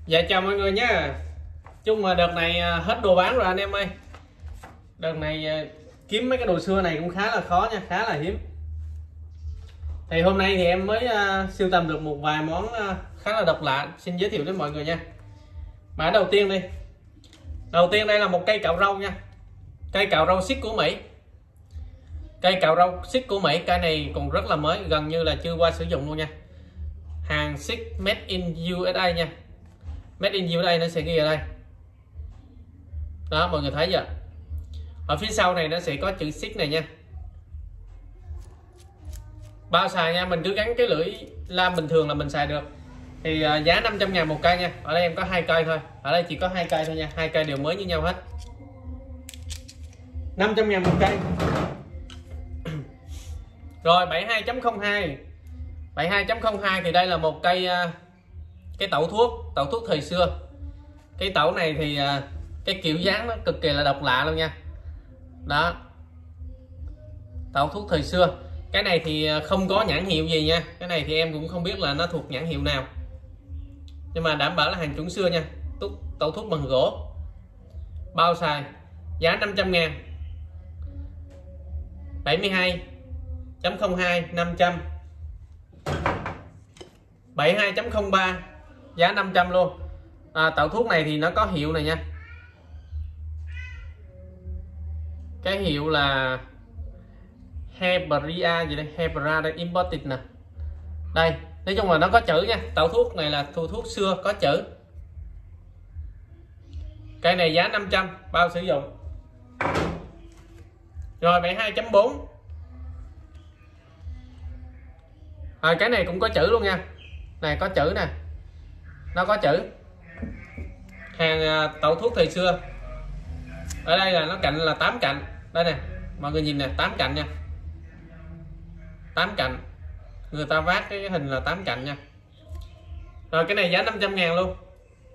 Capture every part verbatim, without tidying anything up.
Dạ chào mọi người nhé. Chung mà đợt này hết đồ bán rồi anh em ơi. Đợt này kiếm mấy cái đồ xưa này cũng khá là khó nha, khá là hiếm. Thì hôm nay thì em mới uh, sưu tầm được một vài món uh, khá là độc lạ, xin giới thiệu đến mọi người nha. Mã đầu tiên đi. Đầu tiên đây là một cây cạo râu nha. Cây cạo râu xích của Mỹ. Cây cạo râu xích của Mỹ, cây này còn rất là mới, gần như là chưa qua sử dụng luôn nha. Hàng xích made in u ét a nha. Made in u ét a nó sẽ ghi ở đây. Đó, mọi người thấy chưa? Ở phía sau này nó sẽ có chữ xích này nha. Bao xài nha, mình cứ gắn cái lưỡi lam bình thường là mình xài được. Thì uh, giá năm trăm ngàn một cây nha. Ở đây em có hai cây thôi. Ở đây chỉ có hai cây thôi nha. Hai cây đều mới như nhau hết. năm trăm ngàn một cây. Rồi bảy mươi hai chấm không hai. bảy mươi hai chấm không hai thì đây là một cây uh, cái tẩu thuốc, tẩu thuốc thời xưa. Cái tẩu này thì uh, cái kiểu dáng nó cực kỳ là độc lạ luôn nha. Đó. Tẩu thuốc thời xưa. Cái này thì không có nhãn hiệu gì nha. Cái này thì em cũng không biết là nó thuộc nhãn hiệu nào. Nhưng mà đảm bảo là hàng chuẩn xưa nha. Tẩu thuốc bằng gỗ. Bao xài. Giá năm trăm ngàn. bảy mươi hai chấm không hai năm trăm. bảy mươi hai chấm không ba giá năm trăm luôn. À, tẩu thuốc này thì nó có hiệu này nha. Cái hiệu là Hebria gì đây, Hebra đây, imported nè. Đây, nói chung là nó có chữ nha. Tẩu thuốc này là thuốc thuốc xưa có chữ. Cây này giá năm trăm bao sử dụng. Rồi bảy mươi hai chấm bốn. À, cái này cũng có chữ luôn nha. Này có chữ nè. Nó có chữ. Hàng tẩu thuốc thời xưa. Ở đây là nó cạnh là tám cạnh. Đây nè, mọi người nhìn nè, tám cạnh nha. tám cạnh. Người ta vác cái hình là tám cạnh nha. Rồi cái này giá năm trăm ngàn luôn.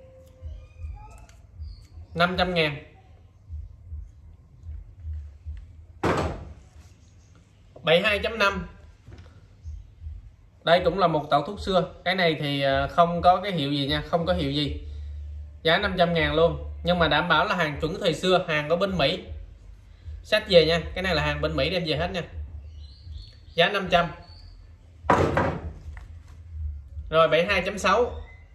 năm trăm ngàn. bảy mươi hai chấm năm. Đây cũng là một tẩu thuốc xưa. Cái này thì không có cái hiệu gì nha, không có hiệu gì. Giá năm trăm ngàn luôn. Nhưng mà đảm bảo là hàng chuẩn thời xưa, hàng của bên Mỹ. Xách về nha, cái này là hàng bên Mỹ đem về hết nha. Giá năm trăm. Rồi bảy mươi hai chấm sáu.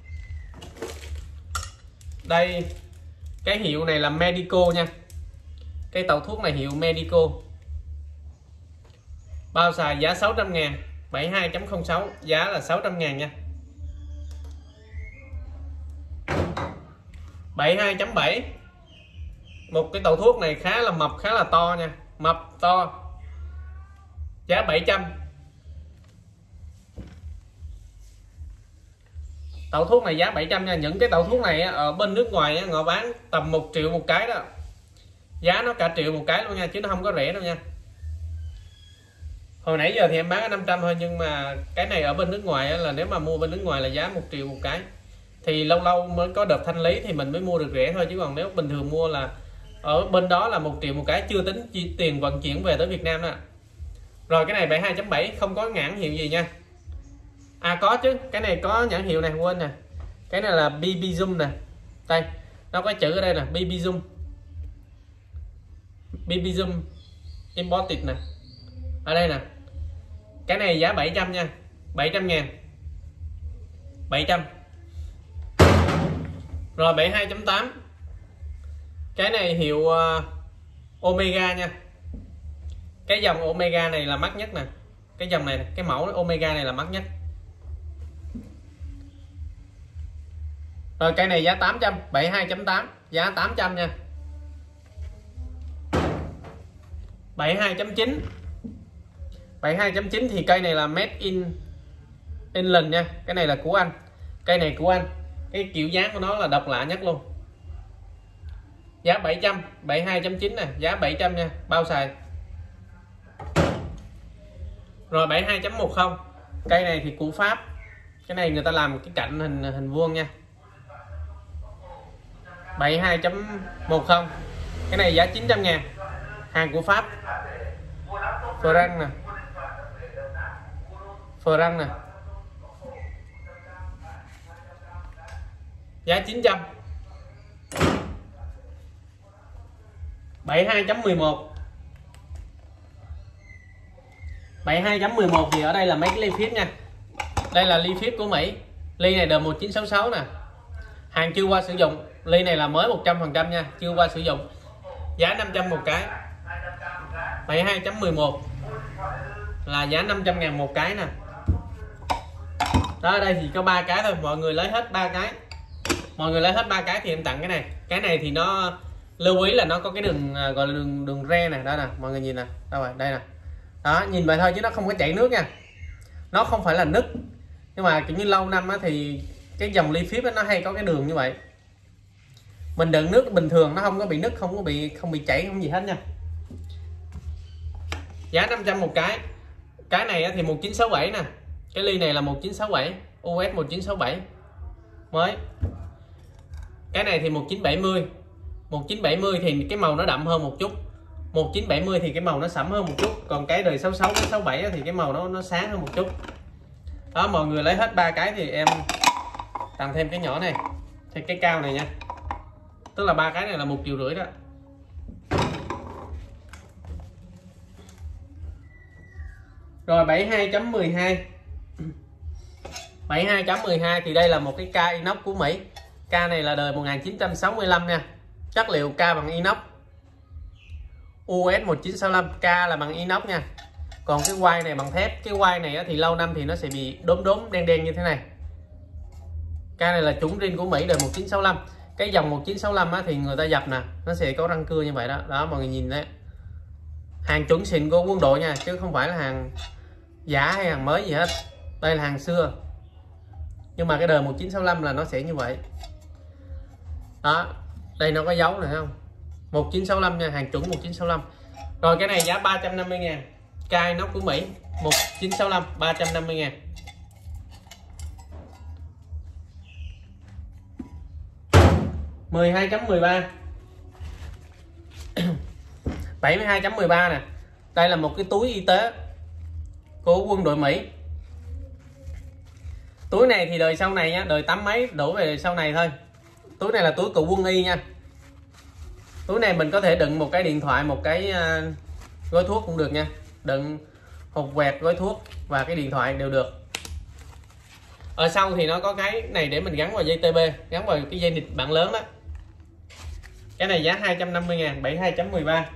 Đây cái hiệu này là Medico nha. Cái tẩu thuốc này hiệu Medico. Bao xài giá sáu trăm ngàn. bảy mươi hai chấm không sáu giá là sáu trăm ngàn nha. bảy mươi hai chấm bảy. Một cái tẩu thuốc này khá là mập, khá là to nha. Mập to. Giá bảy trăm. Tẩu thuốc này giá bảy trăm nha. Những cái tẩu thuốc này ở bên nước ngoài họ bán tầm một triệu một cái đó. Giá nó cả triệu một cái luôn nha, chứ nó không có rẻ đâu nha. Hồi nãy giờ thì em bán ở năm trăm thôi, nhưng mà cái này ở bên nước ngoài là nếu mà mua bên nước ngoài là giá một triệu một cái. Thì lâu lâu mới có đợt thanh lý thì mình mới mua được rẻ thôi, chứ còn nếu bình thường mua là ở bên đó là một triệu một cái, chưa tính chi tiền vận chuyển về tới Việt Nam nè. Rồi cái này bảy mươi hai chấm bảy không có nhãn hiệu gì nha. À có chứ, cái này có nhãn hiệu này, quên nè. Cái này là bê bê Zoom nè. Đây, nó có chữ ở đây nè, bê bê Zoom. bê bê Zoom imported nè. Ở đây nè. Cái này giá bảy trăm nha. bảy trăm ngàn. bảy trăm. Rồi bảy mươi hai chấm tám. Cái này hiệu uh, Omega nha. Cái dòng Omega này là mắc nhất nè. Cái dòng này, cái mẫu Omega này là mắc nhất. Rồi cây này giá tám trăm. bảy mươi hai chấm tám giá tám trăm nha. bảy mươi hai chấm chín. bảy mươi hai chấm chín thì cây này là made in England nha. Cái này là của Anh. Cây này của Anh. Cái kiểu dáng của nó là độc lạ nhất luôn. Giá bảy trăm. bảy mươi hai chấm chín nè, giá bảy trăm nha, bao xài. Rồi bảy mươi hai chấm mười. Cây này thì của Pháp. Cái này người ta làm cái cạnh hình hình vuông nha. bảy mươi hai chấm mười. Cái này giá chín trăm ngàn. Hàng của Pháp. Franc nè. Franc nè. giá chín trăm. bảy mươi hai chấm mười một. bảy mươi hai chấm mười một thì ở đây là mấy cái ly phíp nha. Đây là ly phíp của Mỹ. Ly này đời một chín sáu sáu nè. Hàng chưa qua sử dụng. Ly này là mới một trăm phần trăm nha, chưa qua sử dụng. Giá năm trăm một cái. bảy mươi hai chấm mười một là giá năm trăm ngàn một cái nè. Đó, ở đây thì có ba cái thôi, mọi người lấy hết ba cái. Mọi người lấy hết ba cái thì em tặng cái này. Cái này thì nó lưu ý là nó có cái đường gọi là đường đường re này, đó nè, mọi người nhìn nè. Đâu rồi, đây nè. Đó, nhìn vậy thôi chứ nó không có chảy nước nha. Nó không phải là nứt. Nhưng mà kiểu như lâu năm á, thì cái dòng ly phíp nó hay có cái đường như vậy. Mình đựng nước bình thường nó không có bị nứt, không có bị không bị chảy, không gì hết nha. Giá năm trăm một cái. Cái này thì một chín sáu bảy nè. Cái ly này là một chín sáu bảy, u ét một chín sáu bảy mới. Cái này thì một chín bảy mươi. một chín bảy mươi thì cái màu nó đậm hơn một chút. một chín bảy mươi thì cái màu nó sẫm hơn một chút, còn cái đời sáu sáu với sáu bảy thì cái màu nó nó sáng hơn một chút. Đó, mọi người lấy hết ba cái thì em tặng thêm cái nhỏ này, thì cái cao này nha. Tức là ba cái này là một triệu rưỡi đó. Rồi bảy mươi hai chấm mười hai. bảy mươi hai chấm mười hai thì đây là một cái ca inox của Mỹ. Ca này là đời một nghìn chín trăm sáu mươi lăm nha. Chất liệu ca bằng inox. u ét một chín sáu lăm, ca là bằng inox nha. Còn cái quai này bằng thép. Cái quai này thì lâu năm thì nó sẽ bị đốm đốm đen đen như thế này. Ca này là chủng riêng của Mỹ đời một chín sáu lăm. Cái dòng một chín sáu lăm á, thì người ta dập nè, nó sẽ có răng cưa như vậy đó. Đó, mọi người nhìn đấy. Hàng chuẩn xịn của quân đội nha, chứ không phải là hàng giả hay hàng mới gì hết. Đây là hàng xưa. Nhưng mà cái đời một chín sáu lăm là nó sẽ như vậy. Đó, đây nó có dấu này không? một chín sáu lăm nha, hàng chuẩn một chín sáu lăm. Rồi cái này giá ba trăm năm mươi ngàn. Ca inox của Mỹ một chín sáu lăm, ba trăm năm mươi ngàn. mười hai chấm mười ba. bảy mươi hai chấm mười ba nè. Đây là một cái túi y tế của quân đội Mỹ. Túi này thì đời sau này nhá, đời tám mấy đổ về đời sau này thôi. Túi này là túi của quân y nha. Túi này mình có thể đựng một cái điện thoại, một cái uh, gói thuốc cũng được nha. Đựng hộp quẹt, gói thuốc và cái điện thoại đều được. Ở sau thì nó có cái này để mình gắn vào dây tê bê, gắn vào cái dây nịt bạn lớn đó. Cái này giá hai trăm năm mươi ngàn, bảy mươi hai chấm mười ba.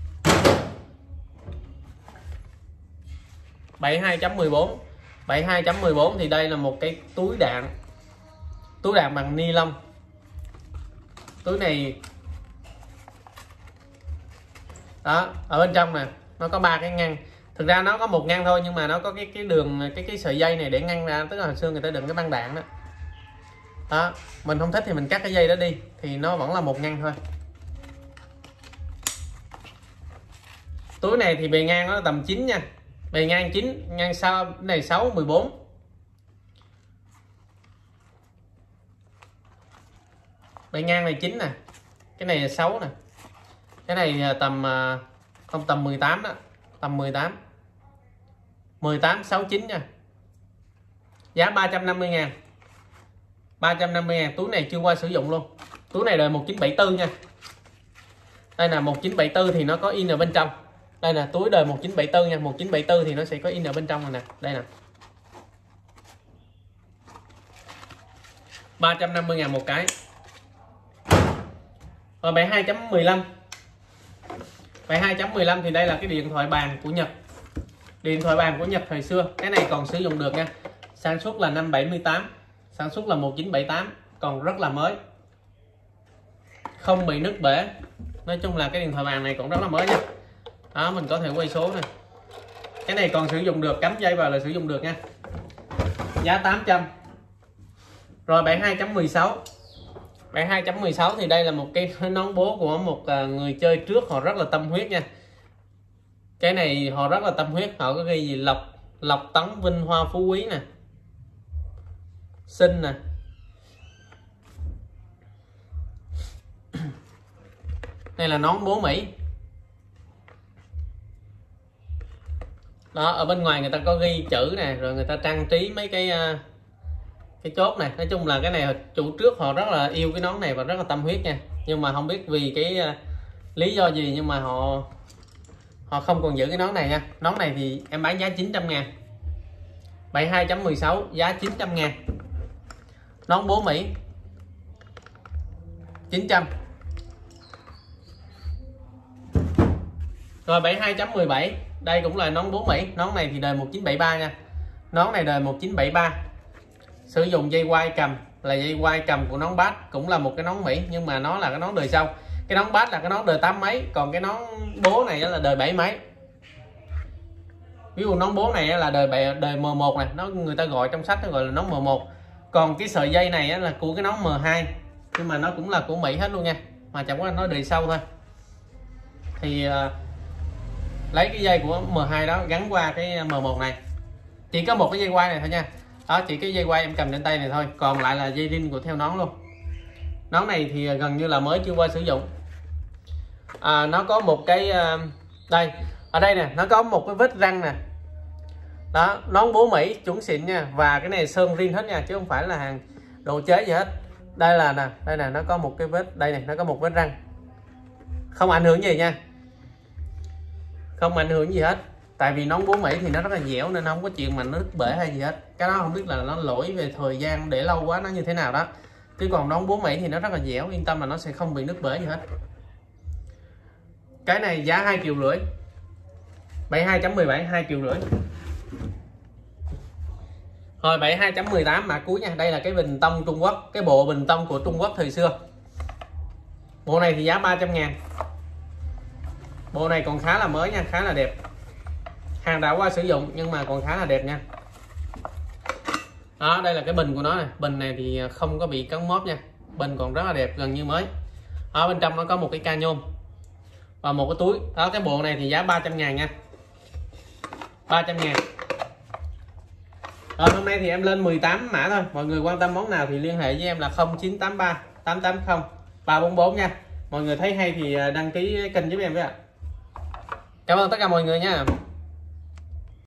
bảy mươi hai chấm mười bốn. bảy mươi hai chấm mười bốn thì đây là một cái túi đạn. Túi đạn bằng ni lông. Túi này đó, ở bên trong nè, nó có ba cái ngăn. Thực ra nó có một ngăn thôi, nhưng mà nó có cái cái đường cái cái sợi dây này để ngăn ra, tức là hồi xưa người ta đựng cái băng đạn đó. Đó, mình không thích thì mình cắt cái dây đó đi thì nó vẫn là một ngăn thôi. Túi này thì bề ngang nó tầm chín nha. Bề ngang chín, ngang sau này sáu, mười bốn. Bề ngang này chín nè. Cái này là sáu nè. Cái này tầm không tầm mười tám đó, tầm mười tám. mười tám sáu chín nha. Giá ba trăm năm mươi ngàn. ba trăm năm mươi ngàn, túi này chưa qua sử dụng luôn. Túi này đời một chín bảy tư nha. Đây là một chín bảy tư thì nó có in ở bên trong. Đây là túi đời một chín bảy tư nha, một chín bảy tư thì nó sẽ có in ở bên trong này nè, đây nè. ba trăm năm mươi ngàn một cái. Rồi bảy mươi hai chấm mười lăm. bảy mươi hai chấm mười lăm thì đây là cái điện thoại bàn của Nhật. Điện thoại bàn của Nhật thời xưa, cái này còn sử dụng được nha. Sản xuất là năm bảy mươi tám, sản xuất là một chín bảy tám, còn rất là mới. Không bị nứt bể. Nói chung là cái điện thoại bàn này cũng rất là mới nha. Đó, mình có thể quay số này. Cái này còn sử dụng được, cắm dây vào là sử dụng được nha. Giá tám trăm. Rồi bảy mươi hai chấm mười sáu. bảy mươi hai chấm mười sáu thì đây là một cái nón bố của một người chơi trước, họ rất là tâm huyết nha. Cái này họ rất là tâm huyết, họ có ghi gì lộc lộc tấn vinh hoa phú quý nè, sinh nè. Đây là nón bố Mỹ. Đó, ở bên ngoài người ta có ghi chữ nè, rồi người ta trang trí mấy cái cái chốt này. Nói chung là cái này chủ trước họ rất là yêu cái nón này và rất là tâm huyết nha, nhưng mà không biết vì cái uh, lý do gì nhưng mà họ họ không còn giữ cái nón này nha. Nón này thì em bán giá chín trăm ngàn, bảy mươi hai chấm mười sáu giá chín trăm ngàn. Nón bố Mỹ chín trăm. Rồi bảy mươi hai chấm mười bảy, đây cũng là nón bố Mỹ. Nón này thì đời một chín bảy ba nha. Nón này đời một chín bảy ba. Sử dụng dây quai cầm là dây quai cầm của nón bát, cũng là một cái nón Mỹ nhưng mà nó là cái nón đời sau. Cái nón bát là cái nón đời tám mấy, còn cái nón bố này là đời bảy mấy. Ví dụ nón bố này là đời bảy, đời M một này, nó người ta gọi trong sách nó gọi là nón M một. Còn cái sợi dây này là của cái nón M hai, nhưng mà nó cũng là của Mỹ hết luôn nha, mà chẳng qua nó đời sau thôi. Thì uh, lấy cái dây của M hai đó gắn qua cái M một này, chỉ có một cái dây quai này thôi nha. Đó, chỉ cái dây quai em cầm trên tay này thôi, còn lại là dây rin của theo nón luôn. Nón này thì gần như là mới chưa qua sử dụng. À, nó có một cái uh, đây ở đây nè, nó có một cái vết răng nè. Đó, nón bố Mỹ chuẩn xịn nha, và cái này sơn rin hết nha, chứ không phải là hàng đồ chế gì hết. Đây là nè, đây nè, nó có một cái vết đây này, nó có một vết răng, không ảnh hưởng gì nha, không ảnh hưởng gì hết. Tại vì nón bố Mỹ thì nó rất là dẻo nên không có chuyện mà nó nứt bể hay gì hết. Cái đó không biết là nó lỗi về thời gian để lâu quá nó như thế nào đó, chứ còn nón bố Mỹ thì nó rất là dẻo, yên tâm là nó sẽ không bị nứt bể gì hết. Cái này giá hai triệu rưỡi, bảy mươi hai chấm mười bảy, hai triệu rưỡi. Rồi bảy mươi hai chấm mười tám mã cuối nha. Đây là cái bình tông Trung Quốc, cái bộ bình tông của Trung Quốc thời xưa. Bộ này thì giá ba trăm ngàn. Bộ này còn khá là mới nha, khá là đẹp. Hàng đã qua sử dụng nhưng mà còn khá là đẹp nha. Đó, đây là cái bình của nó này. Bình này thì không có bị cắn móp nha, bình còn rất là đẹp, gần như mới. Ở bên trong nó có một cái ca nhôm và một cái túi. Đó, cái bộ này thì giá ba trăm ngàn nha, ba trăm ngàn. Rồi hôm nay thì em lên mười tám mã thôi. Mọi người quan tâm món nào thì liên hệ với em là không chín tám ba tám tám không ba bốn bốn nha. Mọi người thấy hay thì đăng ký kênh giúp em với ạ. Cảm ơn tất cả mọi người nha.